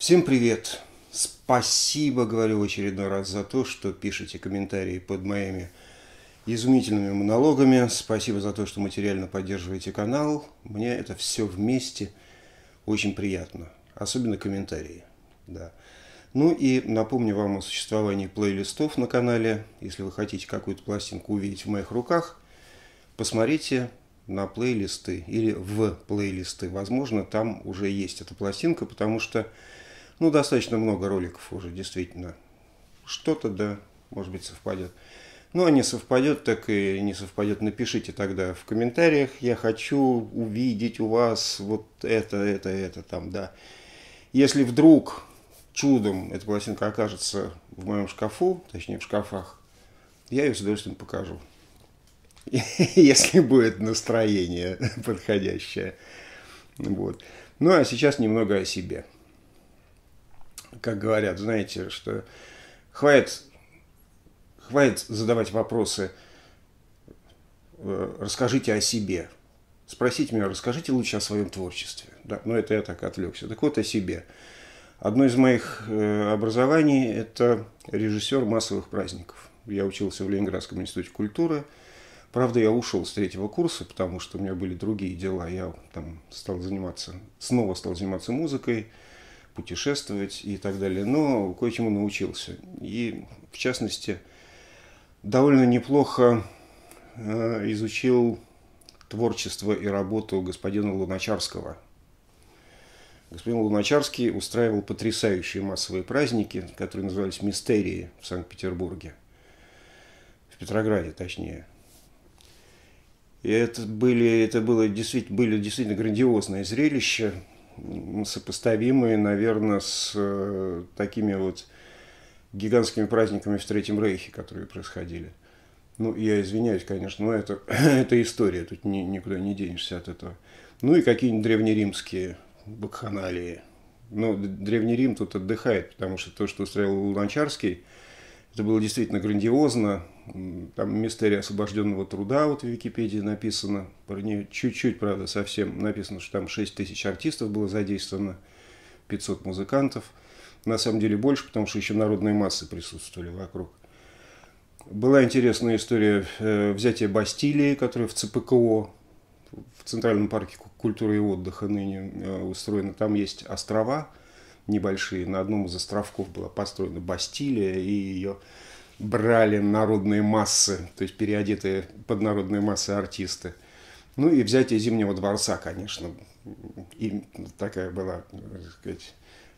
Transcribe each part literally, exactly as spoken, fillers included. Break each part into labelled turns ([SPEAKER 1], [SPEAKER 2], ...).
[SPEAKER 1] Всем привет! Спасибо, говорю в очередной раз, за то, что пишете комментарии под моими изумительными монологами. Спасибо за то, что материально поддерживаете канал. Мне это все вместе очень приятно. Особенно комментарии. Да. Ну и напомню вам о существовании плейлистов на канале. Если вы хотите какую-то пластинку увидеть в моих руках, посмотрите на плейлисты или в плейлисты. Возможно, там уже есть эта пластинка, потому что ну, достаточно много роликов уже, действительно. Что-то, да, может быть, совпадет. Ну, а не совпадет, так и не совпадет. Напишите тогда в комментариях. Я хочу увидеть у вас вот это, это, это там, да. Если вдруг чудом эта пластинка окажется в моем шкафу, точнее в шкафах, я ее с удовольствием покажу. Если будет настроение подходящее. Вот. Ну, а сейчас немного о себе. Как говорят, знаете, что хватит, хватит задавать вопросы, расскажите о себе. Спросите меня, расскажите лучше о своем творчестве. Да, ну, это я так отвлекся. Так вот, о себе. Одно из моих образований – это режиссер массовых праздников. Я учился в Ленинградском институте культуры. Правда, я ушел с третьего курса, потому что у меня были другие дела. Я там стал заниматься, снова стал заниматься музыкой, путешествовать и так далее, но кое-чему научился. И, в частности, довольно неплохо э, изучил творчество и работу господина Луначарского. Господин Луначарский устраивал потрясающие массовые праздники, которые назывались «Мистерии» в Санкт-Петербурге, в Петрограде, точнее. И это, были, это было действительно, были действительно грандиозные зрелища, сопоставимые, наверное, с э, такими вот гигантскими праздниками в Третьем Рейхе, которые происходили. Ну, я извиняюсь, конечно, но это, это история, тут ни, никуда не денешься от этого. Ну и какие-нибудь древнеримские бакханалии. Ну, Древний Рим тут отдыхает, потому что то, что устраивал Луначарский, это было действительно грандиозно. Там «Мистерия освобожденного труда», вот в Википедии написано, про нее чуть-чуть, правда, совсем написано, что там шесть тысяч артистов было задействовано, пятьсот музыкантов. На самом деле больше, потому что еще народные массы присутствовали вокруг. Была интересная история взятия Бастилии, которая в ЦПКО, в Центральном парке культуры и отдыха ныне устроена. Там есть острова небольшие. На одном из островков была построена Бастилия, и ее брали народные массы, то есть переодетые под народные массы артисты. Ну и взятие Зимнего дворца, конечно. И такая была, так сказать,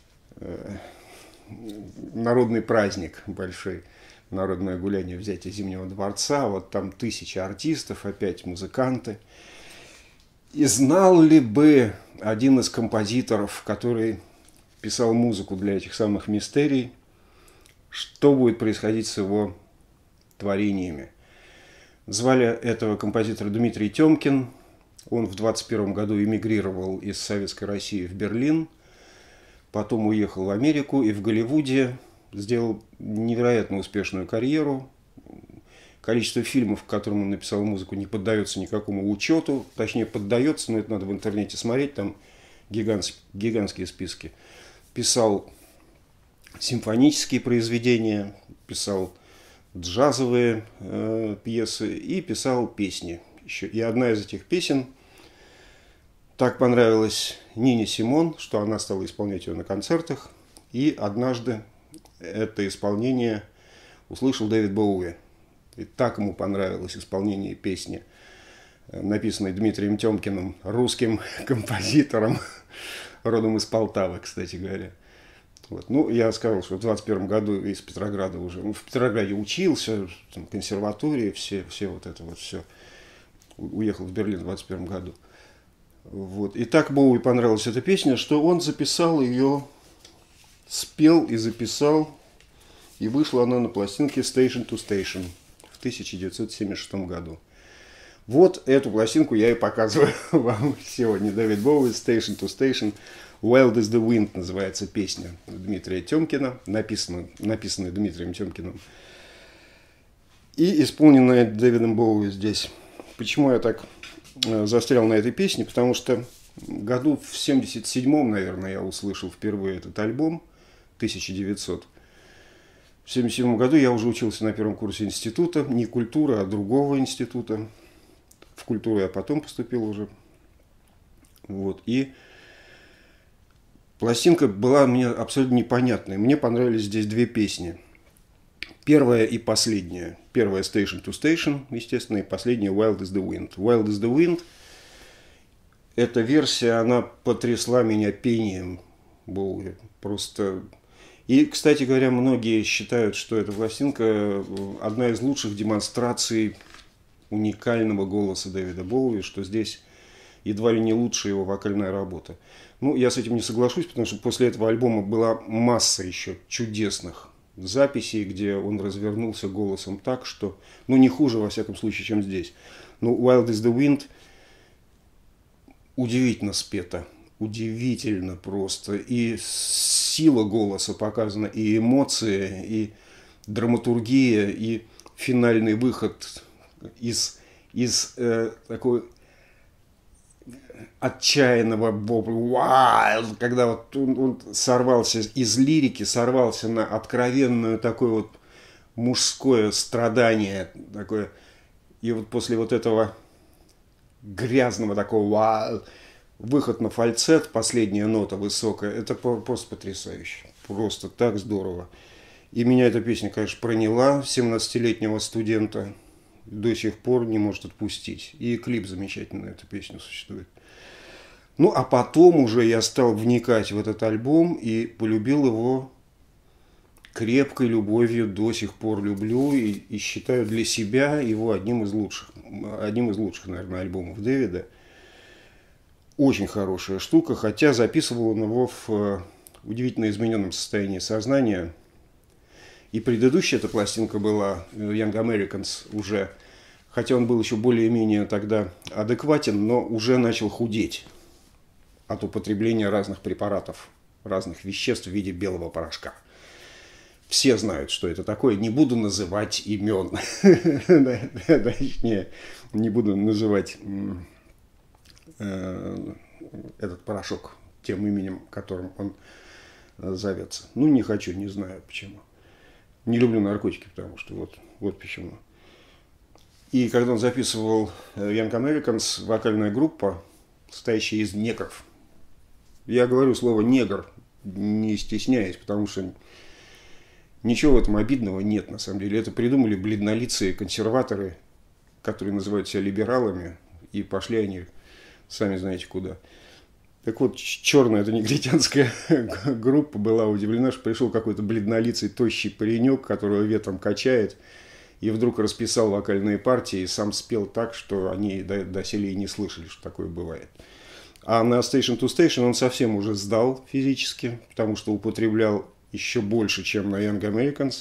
[SPEAKER 1] народный праздник большой, народное гуляние, взятие Зимнего дворца. Вот там тысячи артистов, опять музыканты. И знал ли бы один из композиторов, который писал музыку для этих самых «Мистерий», что будет происходить с его творениями. Звали этого композитора Дмитрий Тёмкин. Он в двадцать первом году эмигрировал из Советской России в Берлин. Потом уехал в Америку и в Голливуде сделал невероятно успешную карьеру. Количество фильмов, к которым он написал музыку, не поддается никакому учету. Точнее, поддается, но это надо в интернете смотреть. Там гигантские, гигантские списки. Писал симфонические произведения, писал джазовые э, пьесы и писал песни. Еще. И одна из этих песен так понравилась Нине Симон, что она стала исполнять ее на концертах. И однажды это исполнение услышал Дэвид Боуи. И так ему понравилось исполнение песни, написанной Дмитрием Тёмкиным, русским композитором, родом из Полтавы, кстати говоря. Вот. Ну, я сказал, что в двадцать первом году из Петрограда уже, ну, в Петрограде учился, там, консерватории, все, все вот это вот все. Уехал в Берлин в двадцать первом году. Вот. И так Боуи понравилась эта песня, что он записал ее, спел и записал, и вышла она на пластинке Station to Station в тысяча девятьсот семьдесят шестом году. Вот эту пластинку я и показываю вам сегодня. Дэвид Боуи, Station to Station. Wild is the Wind называется песня Дмитрия Тёмкина, написанная, написанная Дмитрием Тёмкиным и исполненная Дэвидом Боуи здесь. Почему я так застрял на этой песне? Потому что Году в семьдесят седьмом, наверное, я услышал впервые этот альбом, тысяча девятьсот. В семьдесят седьмом году я уже учился на первом курсе института, не культуры, а другого института. В культуру я потом поступил уже. Вот. И пластинка была мне абсолютно непонятной. Мне понравились здесь две песни. Первая и последняя. Первая Station to Station, естественно, и последняя Wild is the Wind. Wild is the Wind. Эта версия, она потрясла меня пением Боуи. Просто... И, кстати говоря, многие считают, что эта пластинка одна из лучших демонстраций уникального голоса Дэвида Боуи, что здесь едва ли не лучшая его вокальная работа. Ну, я с этим не соглашусь, потому что после этого альбома была масса еще чудесных записей, где он развернулся голосом так, что, ну, не хуже, во всяком случае, чем здесь. Ну, Wild is the Wind удивительно спето, удивительно просто. И сила голоса показана, и эмоции, и драматургия, и финальный выход из, из э, такой отчаянного бобла, когда вот он, он сорвался из лирики, сорвался на откровенную такое вот мужское страдание, такое, и вот после вот этого грязного такого выход на фальцет, последняя нота высокая, это просто потрясающе, просто так здорово. И меня эта песня, конечно, проняла, семнадцатилетнего студента, до сих пор не может отпустить. И клип замечательный на эту песню существует. Ну, а потом уже я стал вникать в этот альбом и полюбил его крепкой любовью, до сих пор люблю и, и считаю для себя его одним из лучших, одним из лучших, наверное, альбомов Дэвида. Очень хорошая штука, хотя записывал он его в удивительно измененном состоянии сознания. И предыдущая эта пластинка была, Young Americans, уже, хотя он был еще более-менее тогда адекватен, но уже начал худеть от употребления разных препаратов, разных веществ в виде белого порошка. Все знают, что это такое. Не буду называть имен. Точнее, не буду называть этот порошок тем именем, которым он зовется. Ну, не хочу, не знаю почему. Не люблю наркотики, потому что вот, вот почему. И когда он записывал Young Americans, вокальная группа, состоящая из негров. Я говорю слово «негр», не стесняясь, потому что ничего в этом обидного нет, на самом деле. Это придумали бледнолицые консерваторы, которые называют себя либералами, и пошли они, сами знаете куда. Так вот, черная эта негритянская группа была удивлена, что пришел какой-то бледнолицый, тощий паренек, которого ветром качает, и вдруг расписал вокальные партии, и сам спел так, что они доселе и не слышали, что такое бывает. А на Station to Station он совсем уже сдал физически, потому что употреблял еще больше, чем на Young Americans.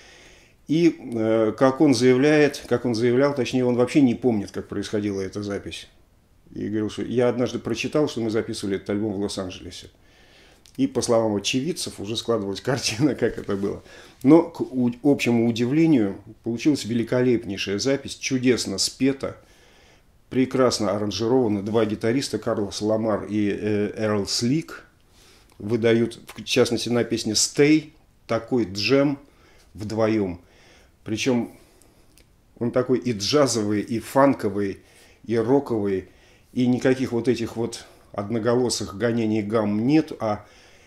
[SPEAKER 1] И э, как он заявляет, как он заявлял, точнее, он вообще не помнит, как происходила эта запись. И говорил, что я однажды прочитал, что мы записывали этот альбом в Лос-Анджелесе. И, по словам очевидцев, уже складывалась картина, как это было. Но, к общему удивлению, получилась великолепнейшая запись, чудесно спета, прекрасно аранжировано. Два гитариста, Карлос Ламар и э, Эрл Слик, выдают, в частности, на песне «Stay», такой джем вдвоем. Причем он такой и джазовый, и фанковый, и роковый, и никаких вот этих вот одноголосых гонений гамм нет, а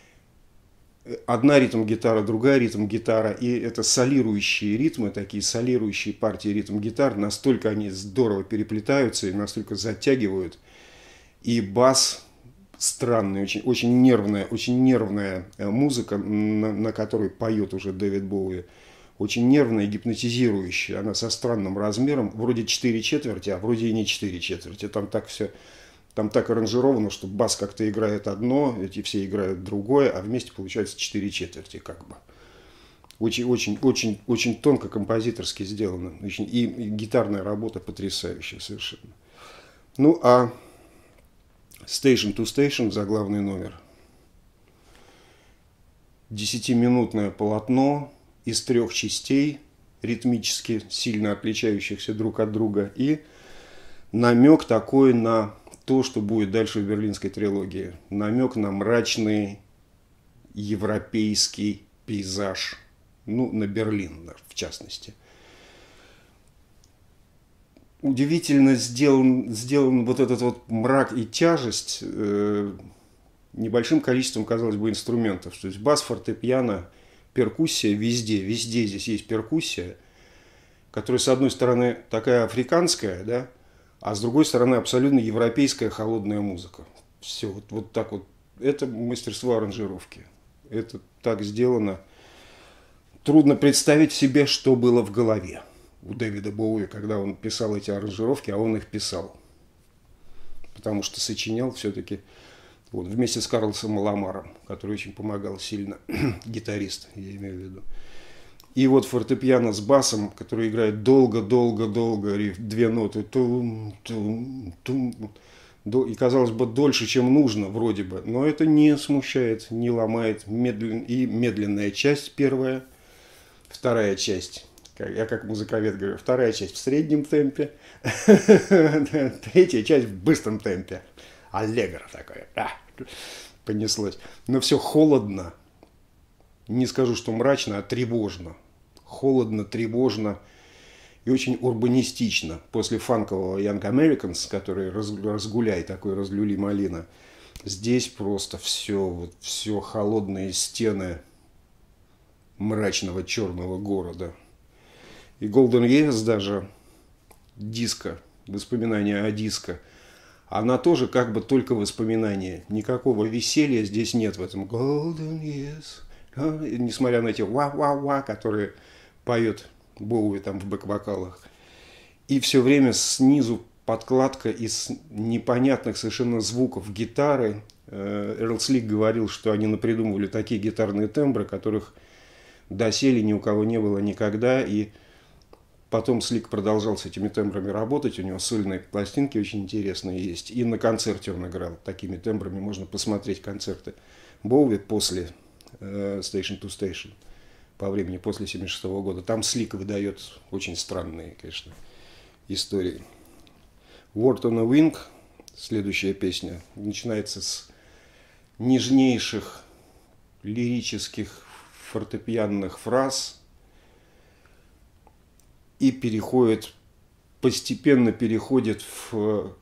[SPEAKER 1] одна ритм-гитара, другая ритм-гитара, и это солирующие ритмы, такие солирующие партии ритм-гитар, настолько они здорово переплетаются и настолько затягивают. И бас странный, очень, очень нервная, очень нервная музыка, на, на которой поет уже Дэвид Боуи, очень нервная и гипнотизирующая, она со странным размером, вроде четыре четверти, а вроде и не четыре четверти, там так все... Там так аранжировано, что бас как-то играет одно, эти все играют другое, а вместе получается четыре четверти как бы. Очень, очень, очень, очень тонко композиторски сделано. Очень, и, и гитарная работа потрясающая совершенно. Ну а Station to Station, заглавный номер. Десятиминутное полотно из трех частей, ритмически сильно отличающихся друг от друга. И намек такой на то, что будет дальше в берлинской трилогии. Намек на мрачный европейский пейзаж. Ну, на Берлин, в частности. Удивительно сделан, сделан вот этот вот мрак и тяжесть э, небольшим количеством, казалось бы, инструментов. То есть бас, фортепиано, перкуссия везде. Везде здесь есть перкуссия, которая, с одной стороны, такая африканская, да, а с другой стороны, абсолютно европейская холодная музыка. Все, вот, вот так вот. Это мастерство аранжировки. Это так сделано. Трудно представить себе, что было в голове у Дэвида Боуи, когда он писал эти аранжировки, а он их писал. Потому что сочинял все-таки вот, вместе с Карлосом Ламаром, который очень помогал сильно, гитарист, я имею в виду. И вот фортепиано с басом, который играет долго-долго-долго, две ноты, тум, тум, тум, и, казалось бы, дольше, чем нужно, вроде бы. Но это не смущает, не ломает. Медлен... И медленная часть первая, вторая часть, я как музыковед говорю, вторая часть в среднем темпе, третья часть в быстром темпе. Аллегро такое, понеслось. Но все холодно. Не скажу, что мрачно, а тревожно. Холодно, тревожно и очень урбанистично. После фанкового Young Americans, который разгуляй, такой разлюли малина, здесь просто все, вот, все холодные стены мрачного черного города. И Golden Years даже, диско, воспоминания о диско, она тоже как бы только воспоминание. Никакого веселья здесь нет в этом Golden Years. Несмотря на эти ва-ва-ва, которые поет Боуи там в бэк-вокалах. И все время снизу подкладка из непонятных совершенно звуков гитары. Эрл Слик говорил, что они напридумывали такие гитарные тембры, которых доселе ни у кого не было никогда. И потом Слик продолжал с этими тембрами работать. У него сольные пластинки очень интересные есть. И на концерте он играл такими тембрами. Можно посмотреть концерты Боуи после Station to Station по времени, после семьдесят шестого года. Там Слик выдает очень странные, конечно, истории. Word on a Wing, следующая песня, начинается с нежнейших лирических фортепианных фраз и переходит, постепенно переходит в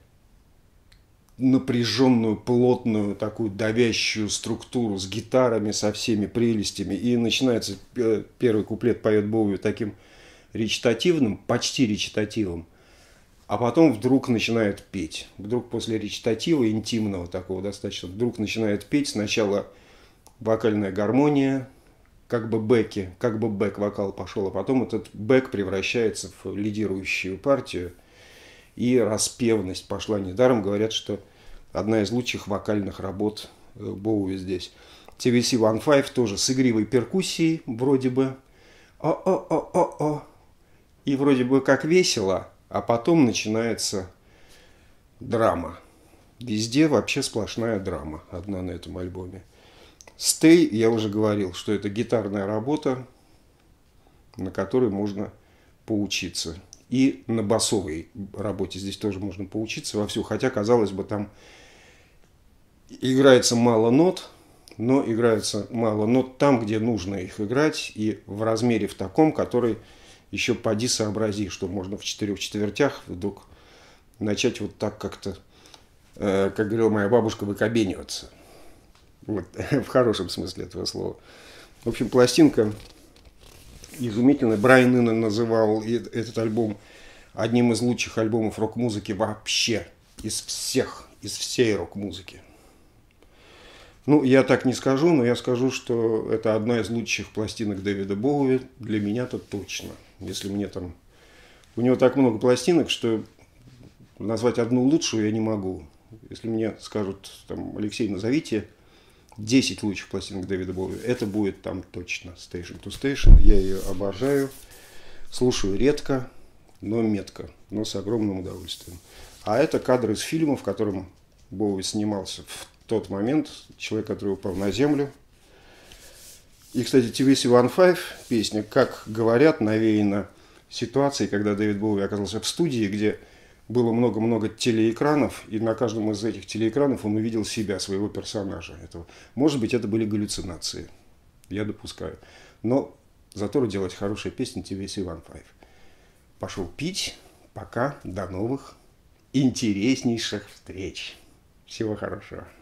[SPEAKER 1] напряженную, плотную, такую давящую структуру с гитарами, со всеми прелестями. И начинается, первый куплет поет Боуи таким речитативным, почти речитативом, а потом вдруг начинает петь. Вдруг после речитатива, интимного такого достаточно, вдруг начинает петь. Сначала вокальная гармония, как бы бэки, как бы бэк-вокал пошел, а потом этот бэк превращается в лидирующую партию. И распевность пошла. Недаром говорят, что одна из лучших вокальных работ Боуи здесь. ти ви си пятнадцать тоже с игривой перкуссией, вроде бы. О-о-о-о-о. И вроде бы как весело, а потом начинается драма. Везде вообще сплошная драма, одна на этом альбоме. Stay, я уже говорил, что это гитарная работа, на которой можно поучиться. И на басовой работе здесь тоже можно поучиться вовсю. Хотя, казалось бы, там играется мало нот, но играется мало нот там, где нужно их играть. И в размере в таком, который еще поди сообрази, что можно в четырех четвертях вдруг начать вот так как-то, э, как говорила моя бабушка, выкобениваться. Вот, в хорошем смысле этого слова. В общем, пластинка изумительная. Брайан Ино называл этот альбом одним из лучших альбомов рок-музыки вообще. Из всех, из всей рок-музыки. Ну, я так не скажу, но я скажу, что это одна из лучших пластинок Дэвида Боуи. Для меня-то точно. Если мне там... У него так много пластинок, что назвать одну лучшую я не могу. Если мне скажут, там, Алексей, назовите десять лучших пластинок Дэвида Боуи, это будет там точно Station to Station. Я ее обожаю. Слушаю редко, но метко, но с огромным удовольствием. А это кадры из фильма, в котором Боуи снимался в тот момент. Человек, который упал на землю. И, кстати, ти ви си пятнадцать песня, как говорят, навеяна ситуацией, когда Дэвид Боуи оказался в студии, где было много-много телеэкранов, и на каждом из этих телеэкранов он увидел себя, своего персонажа. Это, может быть, это были галлюцинации, я допускаю. Но зато делать хорошие песни ти ви эс Иван Файв. Пошел пить. Пока. До новых интереснейших встреч. Всего хорошего.